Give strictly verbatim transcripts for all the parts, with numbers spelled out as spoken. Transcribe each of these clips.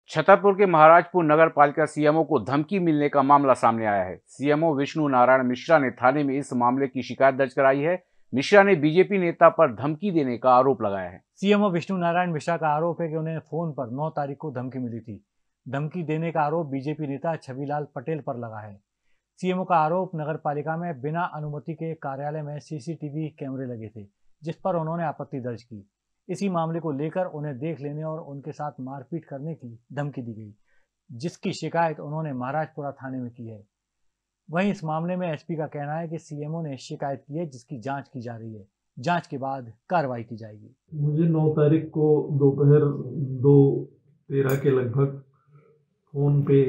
छतरपुर के महाराजपुर नगर पालिका सीएमओ को धमकी मिलने का मामला सामने आया है। सीएमओ विष्णु नारायण मिश्रा ने थाने में इस मामले की शिकायत दर्ज कराई है। मिश्रा ने बीजेपी नेता पर धमकी देने का आरोप लगाया है। सीएमओ विष्णु नारायण मिश्रा का आरोप है कि उन्हें फोन पर नौ तारीख को धमकी मिली थी। धमकी देने का आरोप बीजेपी नेता छविलाल पटेल पर लगा है। सीएमओ का आरोप नगर पालिका में बिना अनुमति के कार्यालय में सीसीटीवी कैमरे लगे थे, जिस पर उन्होंने आपत्ति दर्ज की। इसी मामले को लेकर उन्हें देख लेने और उनके साथ मारपीट करने की धमकी दी गई, जिसकी शिकायत उन्होंने महाराजपुरा थाने में की है। वहीं इस मामले में एसपी का कहना है कि सीएमओ ने शिकायत की है, जिसकी जांच की जा रही है। जांच के बाद कार्रवाई की जाएगी। मुझे नौ तारीख को दोपहर दो तेरह के लगभग फोन पे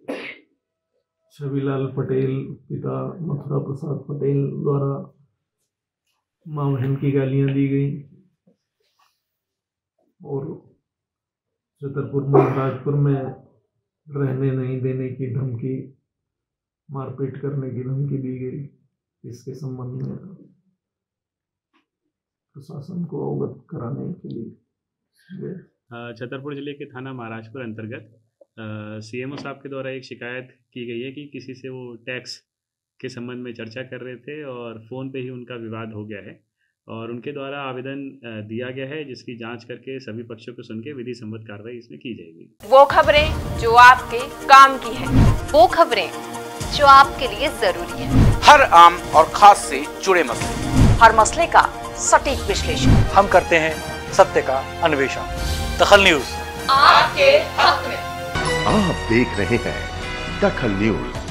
छविलाल पटेल पिता मथुरा प्रसाद पटेल द्वारा मां बहन की गालियां दी गई और छतरपुर महाराजपुर में रहने नहीं देने की धमकी, मारपीट करने की धमकी दी गई। इसके संबंध में प्रशासन को अवगत कराने के लिए छतरपुर जिले के थाना महाराजपुर अंतर्गत सीएमओ साहब के द्वारा एक शिकायत की गई है कि किसी से वो टैक्स के संबंध में चर्चा कर रहे थे और फ़ोन पे ही उनका विवाद हो गया है और उनके द्वारा आवेदन दिया गया है, जिसकी जांच करके सभी पक्षों को सुन के विधि सम्मत कार्रवाई इसमें की जाएगी। वो खबरें जो आपके काम की है, वो खबरें जो आपके लिए जरूरी है, हर आम और खास से जुड़े मसले, हर मसले का सटीक विश्लेषण हम करते हैं सत्य का अन्वेषण। दखल न्यूज आपके हक में। आप देख रहे हैं दखल न्यूज।